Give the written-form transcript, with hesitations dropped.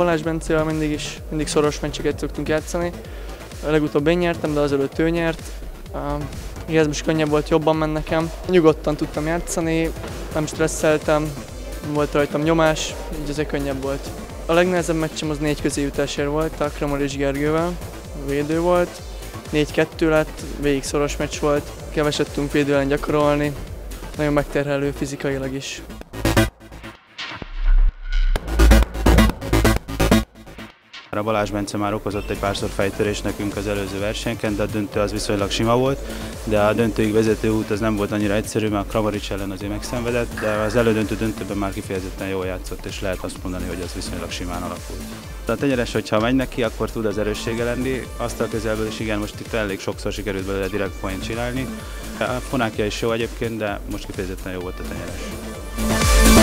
Balázs Bencével mindig szoros meccseket szoktunk játszani. Legutóbb én nyertem, de azelőtt ő nyert. Ez most könnyebb volt, jobban ment nekem. Nyugodtan tudtam játszani, nem stresszeltem, nem volt rajtam nyomás, így azért könnyebb volt. A legnehezebb meccsem az 4 közéjutásért volt, a Kramar és Gergővel, védő volt. 4-2 lett, végig szoros meccs volt, keveset tudtunk védő ellen gyakorolni, nagyon megterhelő fizikailag is. A Balázs Bence már okozott egy párszor fejtörést nekünk az előző versenyeken, de a döntő az viszonylag sima volt, de a döntőig vezető út az nem volt annyira egyszerű, mert a Kramarics ellen azért megszenvedett, de az döntőben már kifejezetten jól játszott, és lehet azt mondani, hogy az viszonylag simán alakult. A tenyeres, hogyha megy neki, akkor tud az erőssége lenni, azt a közelből is igen, most itt elég sokszor sikerült belőle direkt point csinálni. A fonákja is jó egyébként, de most kifejezetten jó volt a tenyeres.